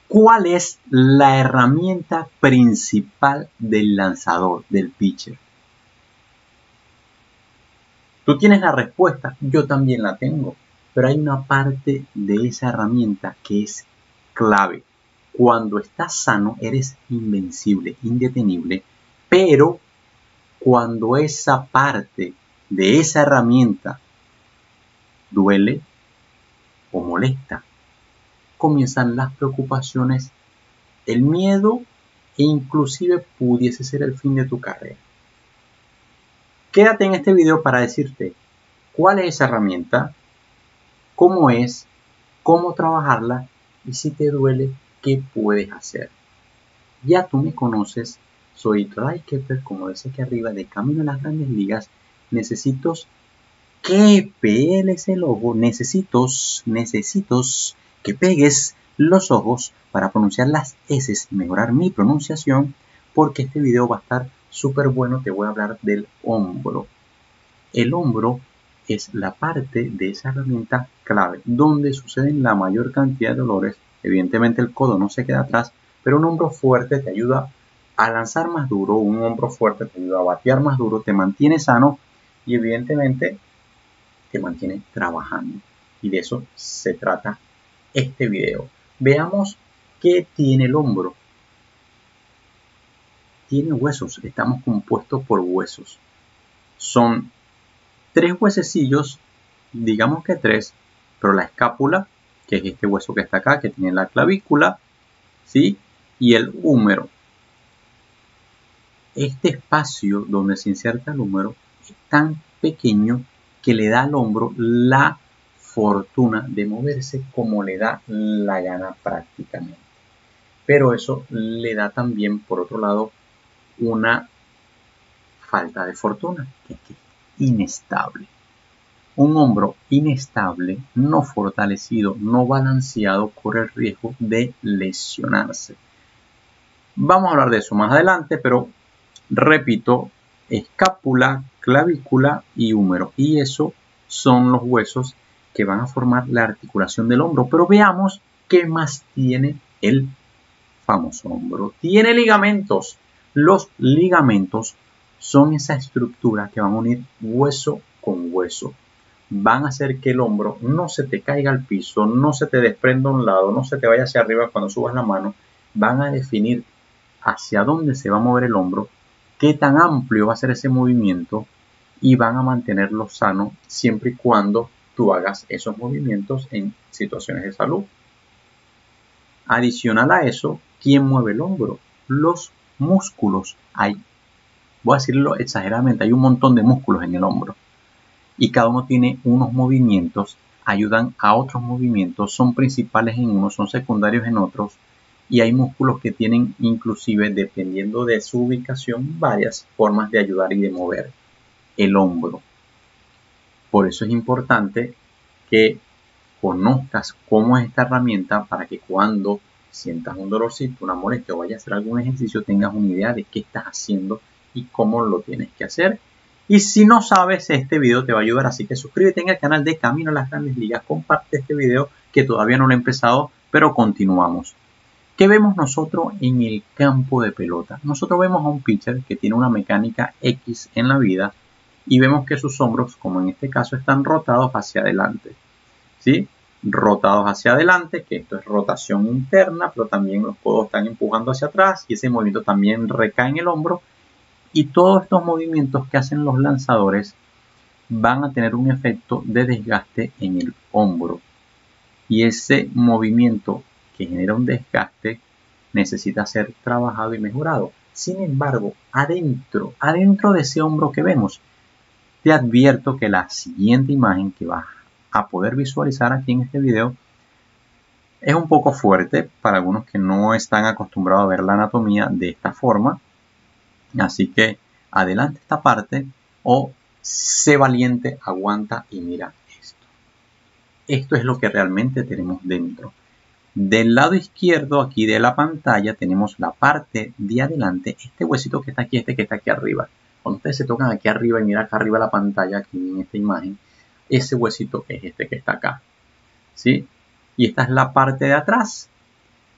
¿Cuál es la herramienta principal del lanzador, del pitcher? Tú tienes la respuesta, yo también la tengo, pero hay una parte de esa herramienta que es clave. Cuando estás sano eres invencible, indetenible, pero cuando esa parte de esa herramienta duele o molesta, comienzan las preocupaciones, el miedo e inclusive pudiese ser el fin de tu carrera. Quédate en este video para decirte cuál es esa herramienta, cómo es, cómo trabajarla y si te duele, qué puedes hacer. Ya tú me conoces, soy Ray Kepler, como dice aquí arriba, de Camino a las Grandes Ligas. Necesito que peles el ojo, necesito que pegues los ojos para pronunciar las S y mejorar mi pronunciación, porque este video va a estar súper bueno. Te voy a hablar del hombro. El hombro es la parte de esa herramienta clave, donde suceden la mayor cantidad de dolores. Evidentemente el codo no se queda atrás, pero un hombro fuerte te ayuda a lanzar más duro, un hombro fuerte te ayuda a batear más duro, te mantiene sano y evidentemente te mantiene trabajando. Y de eso se trata este video. Veamos qué tiene el hombro. Tiene huesos, estamos compuestos por huesos. Son 3 huesecillos, digamos que 3, pero la escápula, que es este hueso que está acá, que tiene la clavícula, ¿sí? Y el húmero. Este espacio donde se inserta el húmero es tan pequeño que le da al hombro la fortuna de moverse como le da la gana prácticamente. Pero eso le da también, por otro lado, una falta de fortuna, que es inestable. Un hombro inestable, no fortalecido, no balanceado, corre el riesgo de lesionarse. Vamos a hablar de eso más adelante, pero repito, escápula, clavícula y húmero. Y eso son los huesos que van a formar la articulación del hombro. Pero veamos qué más tiene el famoso hombro. Tiene ligamentos. Los ligamentos son esa estructura que van a unir hueso con hueso. Van a hacer que el hombro no se te caiga al piso, no se te desprenda a un lado, no se te vaya hacia arriba cuando subas la mano. Van a definir hacia dónde se va a mover el hombro, qué tan amplio va a ser ese movimiento y van a mantenerlo sano siempre y cuando tú hagas esos movimientos en situaciones de salud. Adicional a eso, ¿quién mueve el hombro? Los músculos. Voy a decirlo exageradamente, hay un montón de músculos en el hombro y cada uno tiene unos movimientos, ayudan a otros movimientos, son principales en unos, son secundarios en otros. Y hay músculos que tienen, inclusive, dependiendo de su ubicación, varias formas de ayudar y de mover el hombro. Por eso es importante que conozcas cómo es esta herramienta para que cuando sientas un dolorcito, una molestia o vayas a hacer algún ejercicio, tengas una idea de qué estás haciendo y cómo lo tienes que hacer. Y si no sabes, este video te va a ayudar, así que suscríbete en el canal de Camino a las Grandes Ligas, comparte este video que todavía no lo he empezado, pero continuamos. ¿Qué vemos nosotros en el campo de pelota? Nosotros vemos a un pitcher que tiene una mecánica X en la vida y vemos que sus hombros, como en este caso, están rotados hacia adelante. ¿Sí? Rotados hacia adelante, que esto es rotación interna, pero también los codos están empujando hacia atrás y ese movimiento también recae en el hombro. Y todos estos movimientos que hacen los lanzadores van a tener un efecto de desgaste en el hombro. Y ese movimiento que genera un desgaste necesita ser trabajado y mejorado. Sin embargo, adentro de ese hombro que vemos, te advierto que la siguiente imagen que vas a poder visualizar aquí en este video es un poco fuerte para algunos que no están acostumbrados a ver la anatomía de esta forma. Así que adelante esta parte o sé valiente, aguanta y mira esto. Esto es lo que realmente tenemos dentro. Del lado izquierdo aquí de la pantalla tenemos la parte de adelante, este huesito que está aquí, este que está aquí arriba. Cuando ustedes se tocan aquí arriba y miran acá arriba la pantalla, aquí en esta imagen, ese huesito es este que está acá, ¿sí? Y esta es la parte de atrás.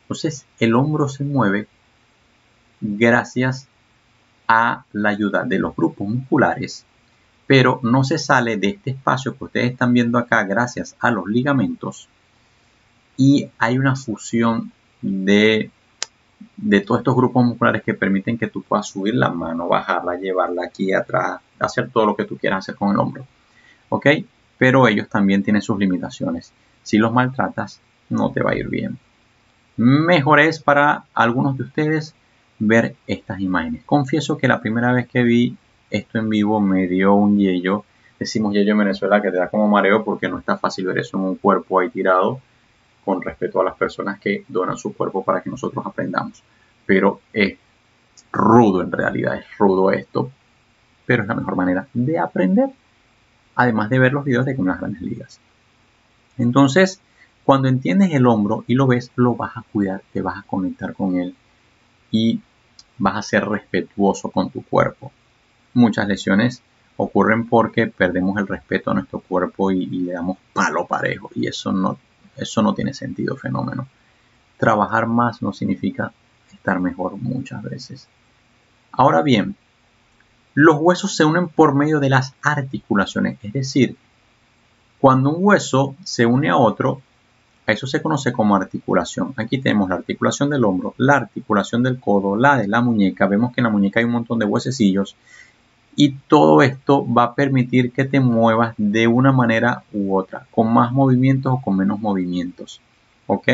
Entonces el hombro se mueve gracias a la ayuda de los grupos musculares, pero no se sale de este espacio que ustedes están viendo acá gracias a los ligamentos, y hay una fusión de todos estos grupos musculares que permiten que tú puedas subir la mano, bajarla, llevarla aquí atrás, hacer todo lo que tú quieras hacer con el hombro, ¿ok? Pero ellos también tienen sus limitaciones. Si los maltratas, no te va a ir bien. Mejor es para algunos de ustedes ver estas imágenes. Confieso que la primera vez que vi esto en vivo me dio un yello. Decimos yello en Venezuela, que te da como mareo porque no está fácil ver eso en un cuerpo ahí tirado, con respecto a las personas que donan su cuerpo para que nosotros aprendamos. Pero es rudo, en realidad es rudo esto, pero es la mejor manera de aprender, además de ver los videos de las grandes ligas. Entonces, cuando entiendes el hombro y lo ves, lo vas a cuidar, te vas a conectar con él y vas a ser respetuoso con tu cuerpo. Muchas lesiones ocurren porque perdemos el respeto a nuestro cuerpo y le damos palo parejo, y eso no tiene sentido, fenómeno. Trabajar más no significa estar mejor muchas veces. Ahora bien, los huesos se unen por medio de las articulaciones, es decir, cuando un hueso se une a otro, a eso se conoce como articulación. Aquí tenemos la articulación del hombro, la articulación del codo, la de la muñeca. Vemos que en la muñeca hay un montón de huesecillos, y todo esto va a permitir que te muevas de una manera u otra, con más movimientos o con menos movimientos. ¿Ok?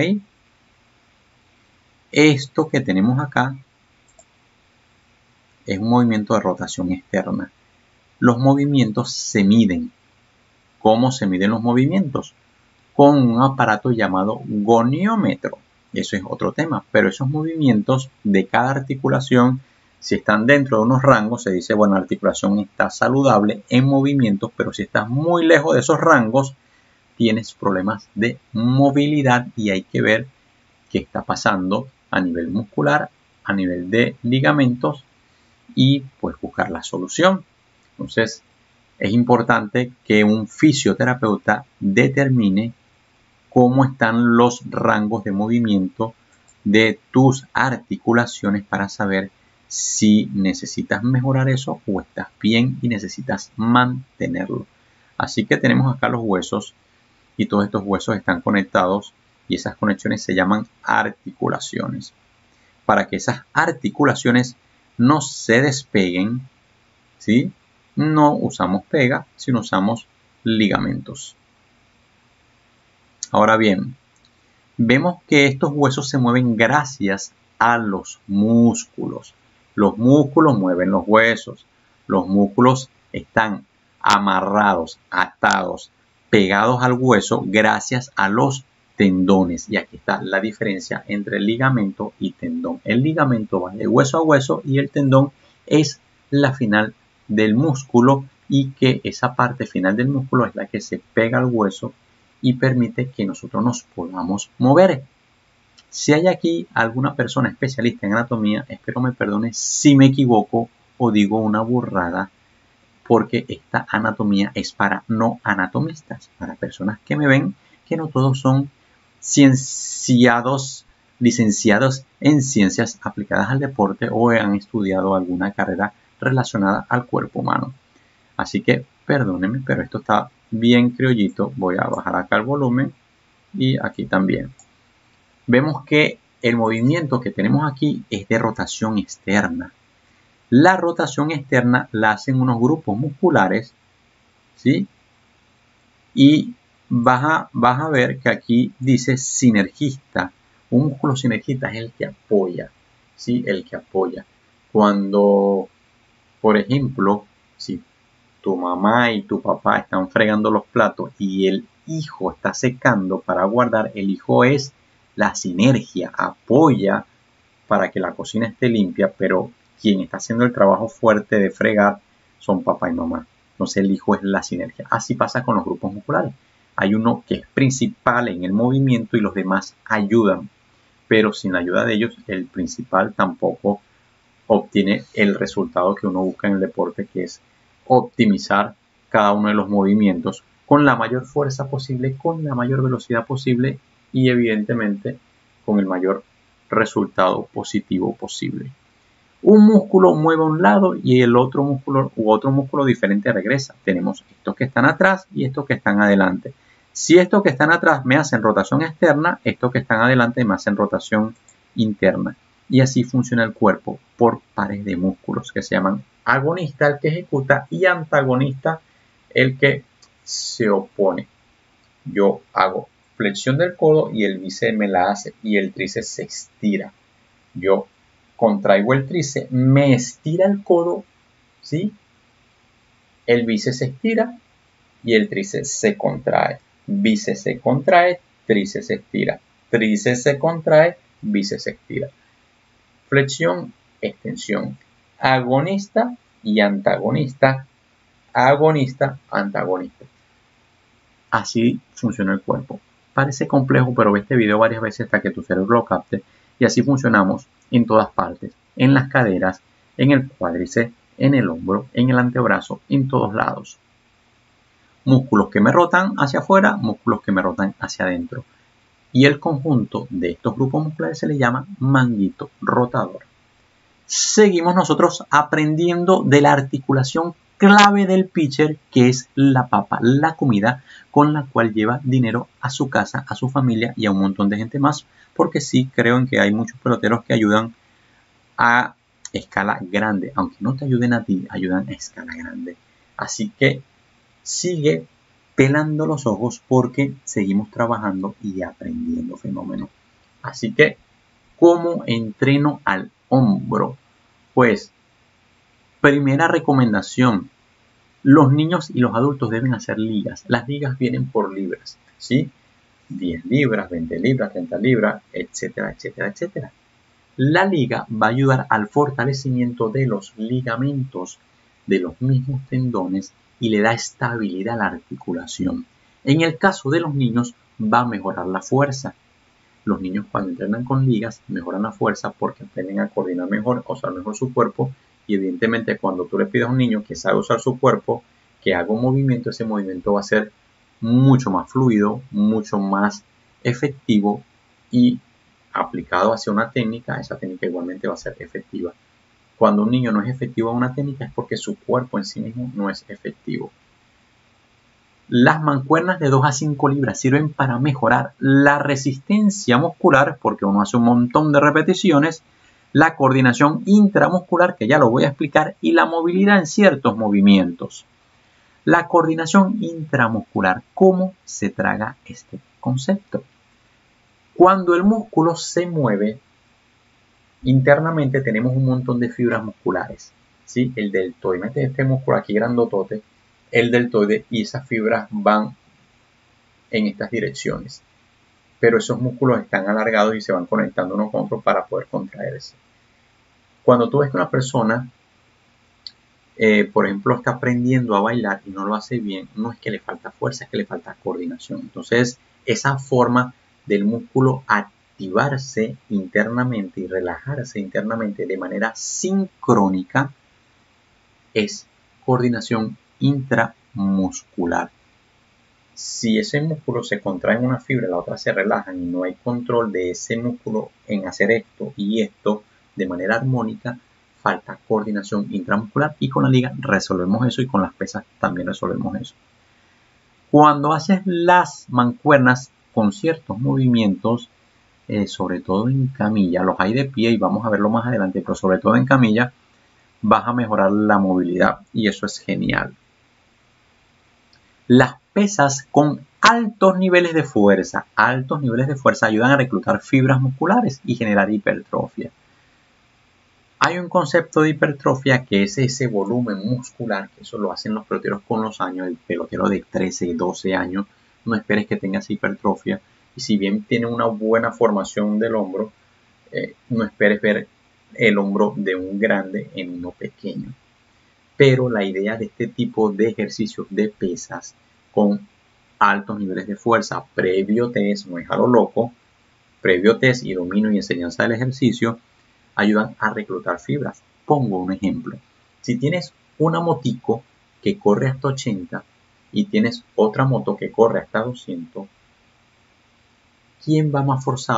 Esto que tenemos acá es un movimiento de rotación externa. Los movimientos se miden. ¿Cómo se miden los movimientos? Con un aparato llamado goniómetro. Eso es otro tema, pero esos movimientos de cada articulación, si están dentro de unos rangos, se dice, bueno, la articulación está saludable en movimientos, pero si estás muy lejos de esos rangos, tienes problemas de movilidad, y hay que ver qué está pasando a nivel muscular, a nivel de ligamentos, y pues buscar la solución. Entonces, es importante que un fisioterapeuta determine cómo están los rangos de movimiento de tus articulaciones para saber si necesitas mejorar eso o estás bien y necesitas mantenerlo. Así que tenemos acá los huesos, y todos estos huesos están conectados, y esas conexiones se llaman articulaciones. Para que esas articulaciones no se despeguen, ¿sí?, no usamos pega, sino usamos ligamentos. Ahora bien, vemos que estos huesos se mueven gracias a los músculos. Los músculos mueven los huesos. Los músculos están amarrados, atados, pegados al hueso gracias a los tendones. Y aquí está la diferencia entre ligamento y tendón. El ligamento va de hueso a hueso y el tendón es la final del músculo, y que esa parte final del músculo es la que se pega al hueso y permite que nosotros nos podamos mover. Si hay aquí alguna persona especialista en anatomía, espero me perdone si me equivoco o digo una burrada, porque esta anatomía es para no anatomistas, para personas que me ven, que no todos son licenciados en ciencias aplicadas al deporte o han estudiado alguna carrera relacionada al cuerpo humano. Así que perdónenme, pero esto está bien criollito. Voy a bajar acá el volumen y aquí también. Vemos que el movimiento que tenemos aquí es de rotación externa. La rotación externa la hacen unos grupos musculares, ¿sí? Y vas a ver que aquí dice sinergista. Un músculo sinergista es el que apoya, ¿sí? El que apoya. Cuando, por ejemplo, si tu mamá y tu papá están fregando los platos y el hijo está secando para guardar, el hijo es la sinergia, apoya para que la cocina esté limpia, pero quien está haciendo el trabajo fuerte de fregar son papá y mamá. Entonces el hijo es la sinergia. Así pasa con los grupos musculares. Hay uno que es principal en el movimiento y los demás ayudan, pero sin la ayuda de ellos el principal tampoco obtiene el resultado que uno busca en el deporte, que es optimizar cada uno de los movimientos con la mayor fuerza posible, con la mayor velocidad posible y evidentemente con el mayor resultado positivo posible. Un músculo mueve a un lado y el otro músculo diferente regresa. Tenemos estos que están atrás y estos que están adelante. Si estos que están atrás me hacen rotación externa, estos que están adelante me hacen rotación interna. Y así funciona el cuerpo por pares de músculos que se llaman agonista, el que ejecuta, y antagonista, el que se opone. Yo hago flexión del codo y el bíceps me la hace y el tríceps se estira. Yo contraigo el tríceps, me estira el codo, ¿sí? El bíceps se estira y el tríceps se contrae. Bíceps se contrae, tríceps se estira. Tríceps se contrae, bíceps se estira. Flexión, extensión. Agonista y antagonista. Agonista, antagonista. Así funciona el cuerpo. Parece complejo, pero ve este video varias veces hasta que tu cerebro lo capte. Y así funcionamos en todas partes. En las caderas, en el cuádriceps, en el hombro, en el antebrazo, en todos lados. Músculos que me rotan hacia afuera, músculos que me rotan hacia adentro. Y el conjunto de estos grupos musculares se le llama manguito rotador. Seguimos nosotros aprendiendo de la articulación clave del pitcher, que es la papa, la comida con la cual lleva dinero a su casa, a su familia y a un montón de gente más, porque sí creo en que hay muchos peloteros que ayudan a escala grande, aunque no te ayuden a ti, ayudan a escala grande. Así que sigue pelando los ojos porque seguimos trabajando y aprendiendo fenómenos. Así que, ¿cómo entreno al hombro? Pues, primera recomendación, los niños y los adultos deben hacer ligas. Las ligas vienen por libras, ¿sí? 10 libras, 20 libras, 30 libras, etcétera, etcétera, etcétera. La liga va a ayudar al fortalecimiento de los ligamentos de los mismos tendones y le da estabilidad a la articulación. En el caso de los niños, va a mejorar la fuerza. Los niños cuando entrenan con ligas mejoran la fuerza porque aprenden a coordinar mejor, a usar mejor su cuerpo, y evidentemente cuando tú le pides a un niño que sabe usar su cuerpo, que haga un movimiento, ese movimiento va a ser mucho más fluido, mucho más efectivo, y aplicado hacia una técnica, esa técnica igualmente va a ser efectiva. Cuando un niño no es efectivo en una técnica es porque su cuerpo en sí mismo no es efectivo. Las mancuernas de 2 a 5 libras sirven para mejorar la resistencia muscular, porque uno hace un montón de repeticiones, la coordinación intramuscular, que ya lo voy a explicar, y la movilidad en ciertos movimientos. La coordinación intramuscular, ¿cómo se traga este concepto? Cuando el músculo se mueve, internamente tenemos un montón de fibras musculares, ¿sí? El deltoide, mete este músculo aquí grandotote, el deltoide, y esas fibras van en estas direcciones. Pero esos músculos están alargados y se van conectando unos con otros para poder contraerse. Cuando tú ves que una persona, por ejemplo, está aprendiendo a bailar y no lo hace bien, no es que le falta fuerza, es que le falta coordinación. Entonces, esa forma del músculo activarse internamente y relajarse internamente de manera sincrónica es coordinación intramuscular. Si ese músculo se contrae en una fibra, la otra se relaja y no hay control de ese músculo en hacer esto y esto de manera armónica, falta coordinación intramuscular, y con la liga resolvemos eso y con las pesas también resolvemos eso. Cuando haces las mancuernas con ciertos movimientos, sobre todo en camilla, los hay de pie y vamos a verlo más adelante, pero sobre todo en camilla, vas a mejorar la movilidad y eso es genial. Las pesas con altos niveles de fuerza ayudan a reclutar fibras musculares y generar hipertrofia. Hay un concepto de hipertrofia que es ese volumen muscular, que eso lo hacen los peloteros con los años. El pelotero de 13, 12 años, no esperes que tengas hipertrofia, y si bien tiene una buena formación del hombro, no esperes ver el hombro de un grande en uno pequeño. Pero la idea de este tipo de ejercicios de pesas con altos niveles de fuerza, previo test, no es a lo loco, previo test y dominio y enseñanza del ejercicio, ayudan a reclutar fibras. Pongo un ejemplo. Si tienes una motico que corre hasta 80 y tienes otra moto que corre hasta 200, ¿quién va más forzado?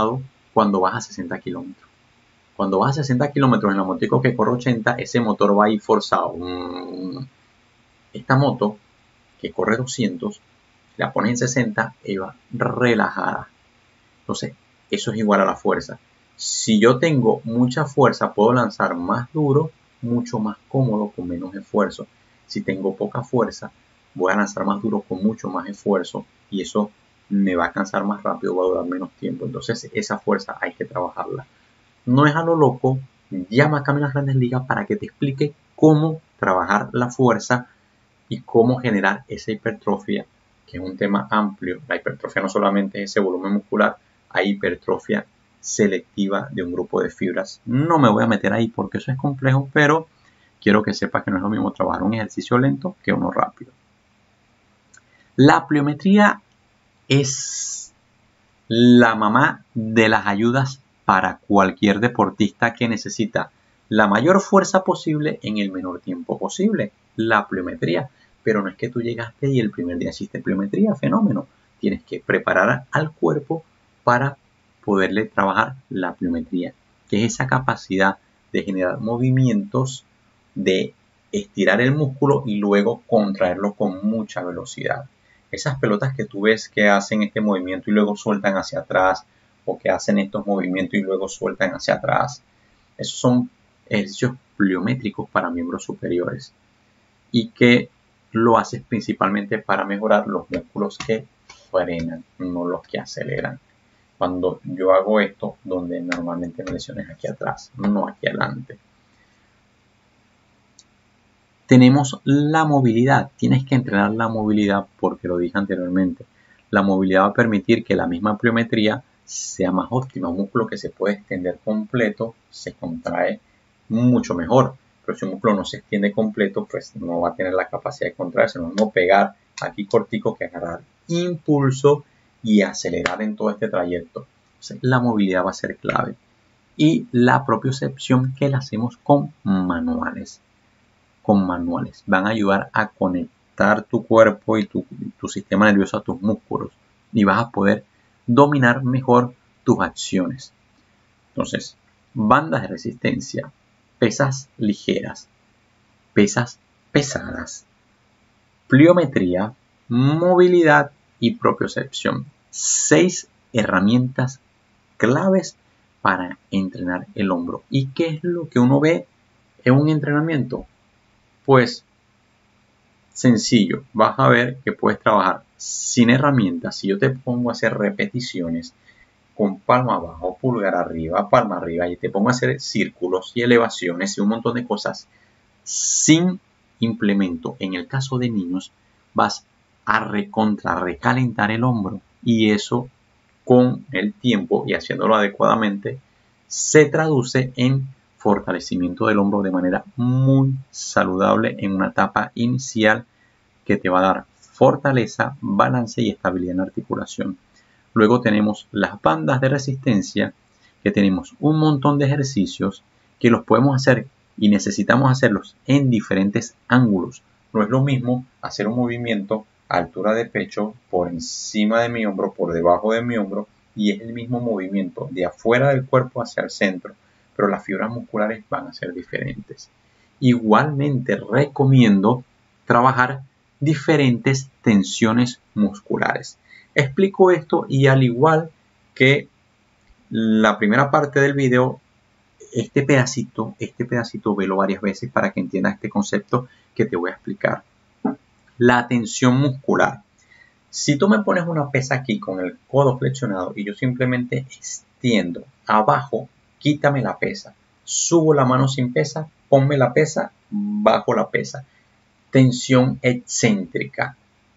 cuando vas a 60 kilómetros. Cuando vas a 60 kilómetros en la motico que corre 80, ese motor va a ir forzado. Esta moto que corre 200, la pones en 60 y va relajada. Entonces, eso es igual a la fuerza. Si yo tengo mucha fuerza, puedo lanzar más duro, mucho más cómodo, con menos esfuerzo. Si tengo poca fuerza, voy a lanzar más duro con mucho más esfuerzo y eso me va a cansar más rápido, va a durar menos tiempo. Entonces, esa fuerza hay que trabajarla. No es a lo loco, llama a Caminas Grandes Ligas para que te explique cómo trabajar la fuerza y cómo generar esa hipertrofia, que es un tema amplio. La hipertrofia no solamente es ese volumen muscular, hay hipertrofia selectiva de un grupo de fibras. No me voy a meter ahí porque eso es complejo, pero quiero que sepas que no es lo mismo trabajar un ejercicio lento que uno rápido. La pliometría es la mamá de las ayudas para cualquier deportista que necesita la mayor fuerza posible en el menor tiempo posible. La pliometría. Pero no es que tú llegaste y el primer día hiciste pliometría, fenómeno. Tienes que preparar al cuerpo para poderle trabajar la pliometría, que es esa capacidad de generar movimientos, de estirar el músculo y luego contraerlo con mucha velocidad. Esas pelotas que tú ves que hacen este movimiento y luego sueltan hacia atrás, o que hacen estos movimientos y luego sueltan hacia atrás, esos son ejercicios pliométricos para miembros superiores y que lo haces principalmente para mejorar los músculos que frenan, no los que aceleran. Cuando yo hago esto, donde normalmente me lesiones aquí atrás, no aquí adelante. Tenemos la movilidad. Tienes que entrenar la movilidad porque lo dije anteriormente. La movilidad va a permitir que la misma pliometría sea más óptima. Un músculo que se puede extender completo se contrae mucho mejor. Pero si un músculo no se extiende completo, pues no va a tener la capacidad de contraerse. No vamos a pegar aquí cortico que agarrar impulso y acelerar en todo este trayecto. Entonces, la movilidad va a ser clave. Y la propiocepción que la hacemos con manuales. Van a ayudar a conectar tu cuerpo y tu sistema nervioso a tus músculos y vas a poder dominar mejor tus acciones. Entonces, bandas de resistencia, pesas ligeras, pesas pesadas, pliometría, movilidad y propiocepción. 6 herramientas claves para entrenar el hombro. ¿Y qué es lo que uno ve en un entrenamiento? Pues sencillo, vas a ver que puedes trabajar sin herramientas. Si yo te pongo a hacer repeticiones con palma abajo, pulgar arriba, palma arriba, y te pongo a hacer círculos y elevaciones y un montón de cosas sin implemento, en el caso de niños, vas a recalentar el hombro, y eso con el tiempo y haciéndolo adecuadamente se traduce en fortalecimiento del hombro de manera muy saludable en una etapa inicial que te va a dar fortaleza, balance y estabilidad en la articulación. Luego tenemos las bandas de resistencia, que tenemos un montón de ejercicios que los podemos hacer y necesitamos hacerlos en diferentes ángulos. No es lo mismo hacer un movimiento a altura de pecho, por encima de mi hombro, por debajo de mi hombro, y es el mismo movimiento de afuera del cuerpo hacia el centro, pero las fibras musculares van a ser diferentes. Igualmente recomiendo trabajar diferentes tensiones musculares. Explico esto y al igual que la primera parte del video, este pedacito velo varias veces para que entiendas este concepto que te voy a explicar. La tensión muscular. Si tú me pones una pesa aquí con el codo flexionado y yo simplemente extiendo abajo, quítame la pesa. Subo la mano sin pesa, ponme la pesa, bajo la pesa. Tensión excéntrica.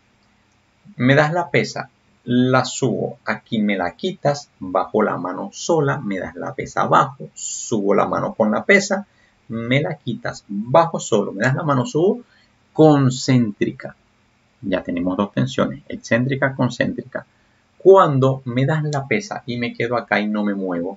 Me das la pesa, la subo, aquí me la quitas, bajo la mano sola, me das la pesa abajo, subo la mano con la pesa, me la quitas, bajo solo, me das la mano, subo, concéntrica. Ya tenemos dos tensiones, excéntrica, concéntrica. Cuando me das la pesa y me quedo acá y no me muevo,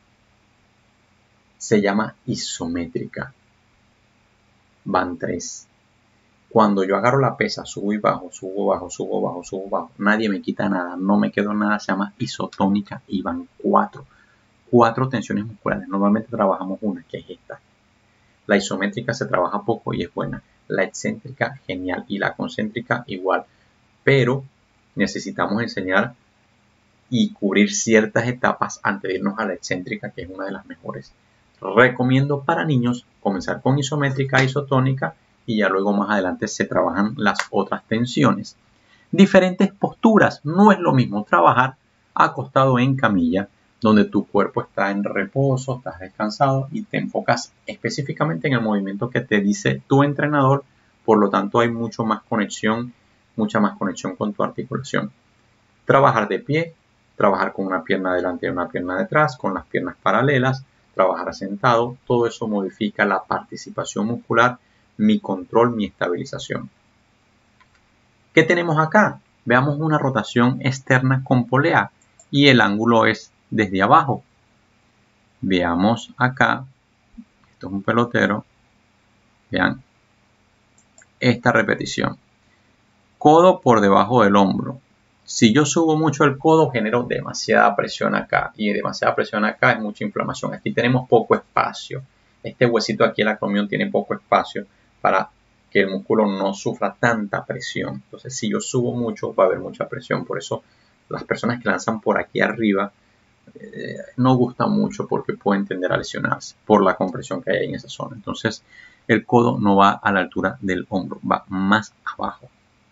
se llama isométrica. Van 3. Cuando yo agarro la pesa, subo y bajo, subo, bajo, subo, bajo, subo, bajo, nadie me quita nada, no me quedo nada, se llama isotónica y van 4. 4 tensiones musculares. Normalmente trabajamos una, que es esta. La isométrica se trabaja poco y es buena. La excéntrica, genial. Y la concéntrica, igual. Pero necesitamos enseñar y cubrir ciertas etapas antes de irnos a la excéntrica, que es una de las mejores. Recomiendo para niños comenzar con isométrica, isotónica y ya luego más adelante se trabajan las otras tensiones. Diferentes posturas. No es lo mismo trabajar acostado en camilla, donde tu cuerpo está en reposo, estás descansado y te enfocas específicamente en el movimiento que te dice tu entrenador. Por lo tanto, hay mucha más conexión con tu articulación. Trabajar de pie, trabajar con una pierna adelante y una pierna detrás, con las piernas paralelas, trabajar sentado, todo eso modifica la participación muscular, mi control, mi estabilización. ¿Qué tenemos acá? Veamos una rotación externa con polea y el ángulo es desde abajo. Veamos acá, esto es un pelotero, vean esta repetición. Codo por debajo del hombro. Si yo subo mucho el codo, genero demasiada presión acá. Y demasiada presión acá es mucha inflamación. Aquí tenemos poco espacio. Este huesito aquí, el acromion, tiene poco espacio para que el músculo no sufra tanta presión. Entonces, si yo subo mucho, va a haber mucha presión. Por eso, las personas que lanzan por aquí arriba no gustan mucho porque pueden tender a lesionarse por la compresión que hay en esa zona. Entonces, el codo no va a la altura del hombro, va más abajo.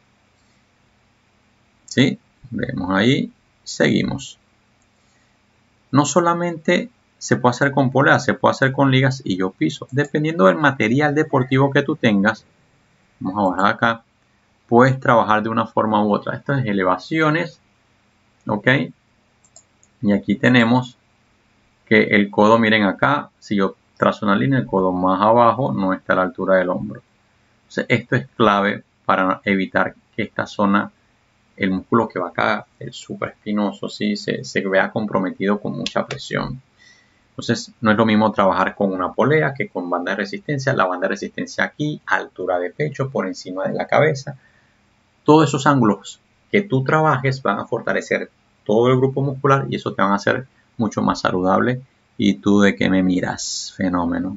¿Sí? Vemos ahí, seguimos. No solamente se puede hacer con polea, se puede hacer con ligas y yo piso. Dependiendo del material deportivo que tú tengas, vamos a bajar acá, puedes trabajar de una forma u otra. Estas elevaciones, ¿ok? Y aquí tenemos que el codo, miren acá, si yo trazo una línea, el codo más abajo no está a la altura del hombro. Entonces, esto es clave para evitar que esta zona, el músculo que va acá, el supraespinoso, ¿sí? se vea comprometido con mucha presión. Entonces, no es lo mismo trabajar con una polea que con banda de resistencia. La banda de resistencia aquí, altura de pecho, por encima de la cabeza. Todos esos ángulos que tú trabajes van a fortalecer todo el grupo muscular y eso te van a hacer mucho más saludable. ¿Y tú de qué me miras? Fenómeno.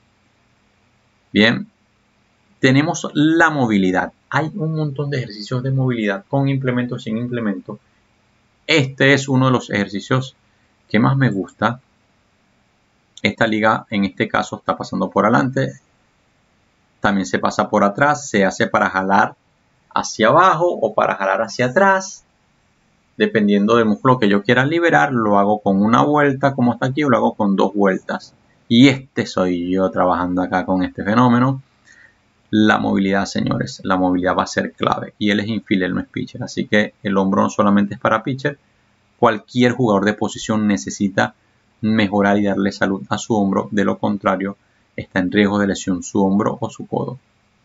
Bien. Tenemos la movilidad. Hay un montón de ejercicios de movilidad con implemento, sin implemento. Este es uno de los ejercicios que más me gusta. Esta liga en este caso está pasando por adelante. También se pasa por atrás. Se hace para jalar hacia abajo o para jalar hacia atrás. Dependiendo del músculo que yo quiera liberar, lo hago con una vuelta como está aquí o lo hago con 2 vueltas. Y este soy yo trabajando acá con este fenómeno. La movilidad, señores, la movilidad va a ser clave. Y él es infielder, no es pitcher. Así que el hombro no solamente es para pitcher. Cualquier jugador de posición necesita mejorar y darle salud a su hombro. De lo contrario, está en riesgo de lesión su hombro o su codo.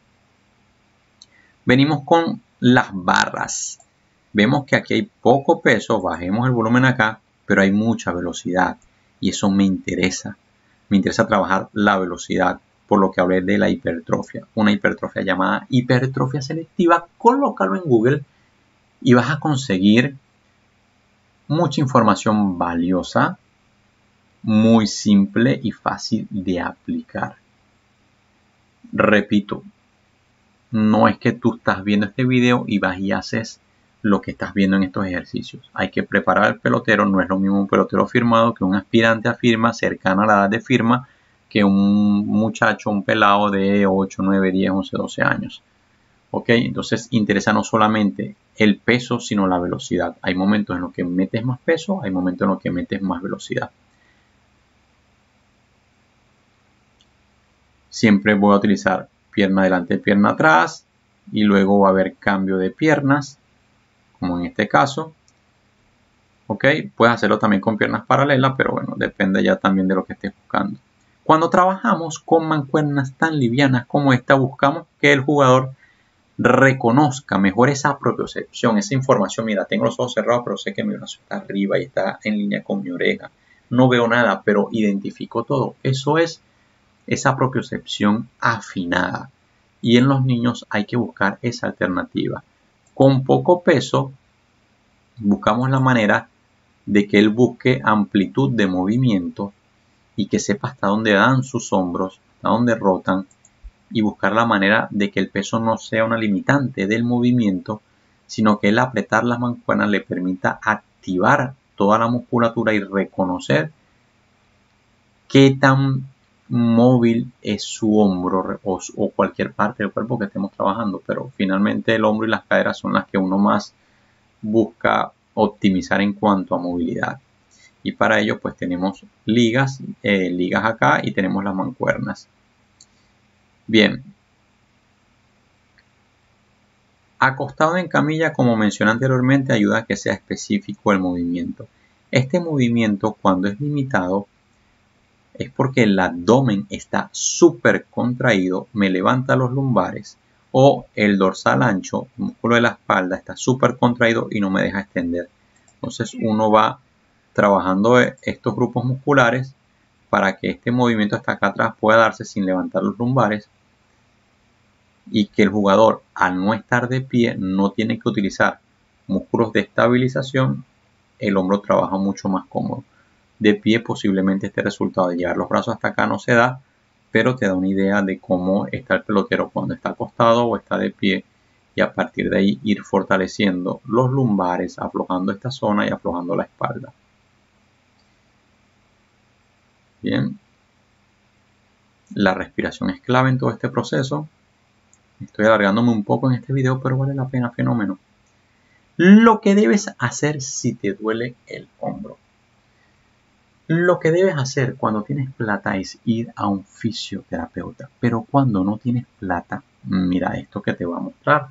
Venimos con las barras. Vemos que aquí hay poco peso. Bajemos el volumen acá, pero hay mucha velocidad. Y eso me interesa. Me interesa trabajar la velocidad. Por lo que hablé de la hipertrofia, una hipertrofia llamada hipertrofia selectiva. Colócalo en Google y vas a conseguir mucha información valiosa, muy simple y fácil de aplicar. Repito, no es que tú estás viendo este video y vas y haces lo que estás viendo en estos ejercicios. Hay que preparar al pelotero. No es lo mismo un pelotero firmado que un aspirante a firma cercano a la edad de firma, que un muchacho, un pelado de 8, 9, 10, 11, 12 años. ¿Ok? Entonces interesa no solamente el peso, sino la velocidad. Hay momentos en los que metes más peso, hay momentos en los que metes más velocidad. Siempre voy a utilizar pierna adelante, pierna atrás, y luego va a haber cambio de piernas, como en este caso. ¿Ok? Puedes hacerlo también con piernas paralelas, pero bueno, depende ya también de lo que estés buscando. Cuando trabajamos con mancuernas tan livianas como esta, buscamos que el jugador reconozca mejor esa propiocepción, esa información. Mira, tengo los ojos cerrados, pero sé que mi brazo está arriba y está en línea con mi oreja. No veo nada, pero identifico todo. Eso es esa propiocepción afinada. Y en los niños hay que buscar esa alternativa. Con poco peso, buscamos la manera de que él busque amplitud de movimiento y que sepa hasta dónde dan sus hombros, hasta dónde rotan, y buscar la manera de que el peso no sea una limitante del movimiento, sino que el apretar las mancuernas le permita activar toda la musculatura y reconocer qué tan móvil es su hombro o cualquier parte del cuerpo que estemos trabajando, pero finalmente el hombro y las caderas son las que uno más busca optimizar en cuanto a movilidad. Y para ello pues tenemos ligas acá y tenemos las mancuernas. Bien, acostado en camilla, como mencioné anteriormente, ayuda a que sea específico el movimiento. Este movimiento, cuando es limitado, es porque el abdomen está súper contraído, me levanta los lumbares, o el dorsal ancho, el músculo de la espalda, está súper contraído y no me deja extender. Entonces uno va trabajando estos grupos musculares para que este movimiento hasta acá atrás pueda darse sin levantar los lumbares, y que el jugador, al no estar de pie, no tiene que utilizar músculos de estabilización, el hombro trabaja mucho más cómodo. De pie posiblemente este resultado de llevar los brazos hasta acá no se da, pero te da una idea de cómo está el pelotero cuando está acostado o está de pie, y a partir de ahí ir fortaleciendo los lumbares, aflojando esta zona y aflojando la espalda. Bien, la respiración es clave en todo este proceso. Estoy alargándome un poco en este video, pero vale la pena, fenómeno. Lo que debes hacer si te duele el hombro. Lo que debes hacer cuando tienes plata es ir a un fisioterapeuta. Pero cuando no tienes plata, mira esto que te voy a mostrar.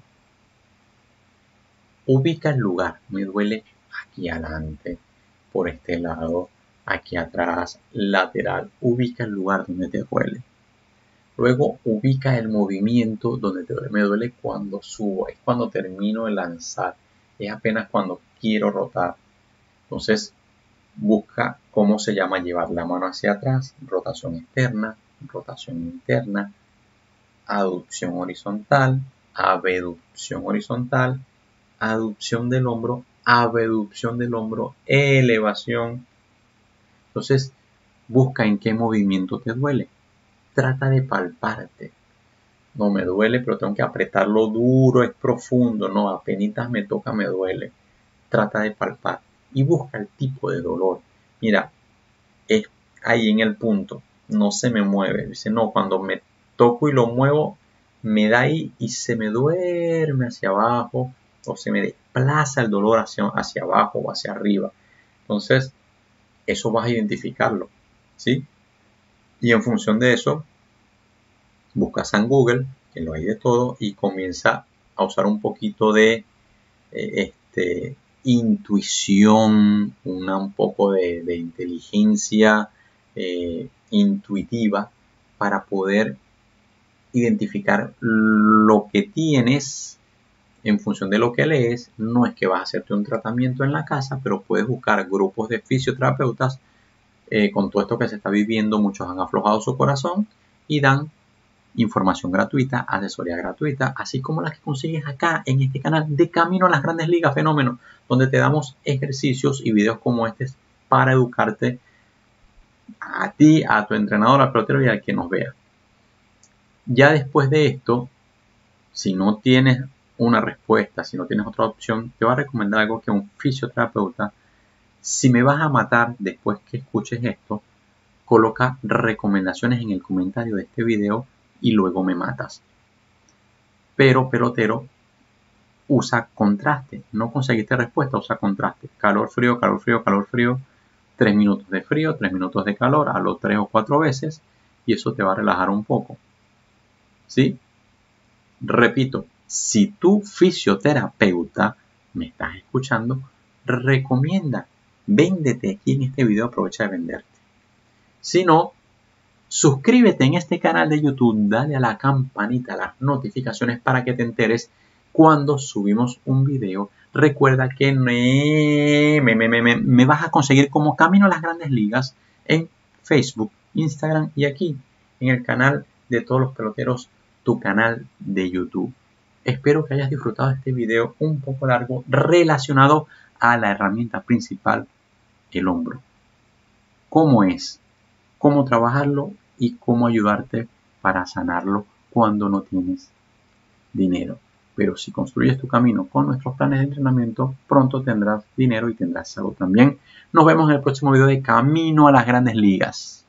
Ubica el lugar. Me duele aquí adelante, por este lado, aquí atrás, lateral. Ubica el lugar donde te duele. Luego ubica el movimiento donde te duele. Me duele cuando subo, es cuando termino de lanzar, es apenas cuando quiero rotar. Entonces busca cómo se llama llevar la mano hacia atrás, rotación externa, rotación interna, aducción horizontal, abducción horizontal, aducción del hombro, abducción del hombro, elevación. Entonces busca en qué movimiento te duele. Trata de palparte. No me duele, pero tengo que apretarlo duro, es profundo. No, apenas me toca, me duele. Trata de palpar y busca el tipo de dolor. Mira, es ahí en el punto, no se me mueve. Dice, no, cuando me toco y lo muevo, me da ahí y se me duerme hacia abajo, o se me desplaza el dolor hacia abajo o hacia arriba. Entonces, eso vas a identificarlo, ¿sí? Y en función de eso, buscas en Google, que lo hay de todo, y comienza a usar un poquito de intuición, un poco de inteligencia intuitiva para poder identificar lo que tienes en función de lo que lees. No es que vas a hacerte un tratamiento en la casa, pero puedes buscar grupos de fisioterapeutas. Con todo esto que se está viviendo, muchos han aflojado su corazón y dan información gratuita, asesoría gratuita, así como las que consigues acá en este canal de Camino a las Grandes Ligas Fenómeno, donde te damos ejercicios y videos como este para educarte a ti, a tu entrenador, al pelotero y al que nos vea. Ya después de esto, si no tienes una respuesta, si no tienes otra opción, te voy a recomendar algo que un fisioterapeuta, si me vas a matar después que escuches esto, coloca recomendaciones en el comentario de este video y luego me matas. Pero pelotero, usa contraste. No conseguiste respuesta, usa contraste. Calor, frío, calor, frío, calor, frío. 3 minutos de frío, 3 minutos de calor, hazlo 3 o 4 veces y eso te va a relajar un poco. ¿Sí? Repito, si tu fisioterapeuta me estás escuchando, recomienda, véndete aquí en este video, aprovecha de venderte. Si no, suscríbete en este canal de YouTube, dale a la campanita, a las notificaciones para que te enteres cuando subimos un video. Recuerda que me vas a conseguir como Camino a las Grandes Ligas en Facebook, Instagram y aquí en el canal de todos los peloteros, tu canal de YouTube. Espero que hayas disfrutado de este video un poco largo relacionado a la herramienta principal el hombro. ¿Cómo es? ¿Cómo trabajarlo? Y cómo ayudarte para sanarlo cuando no tienes dinero. Pero si construyes tu camino con nuestros planes de entrenamiento, pronto tendrás dinero y tendrás salud también. Nos vemos en el próximo video de Camino a las Grandes Ligas.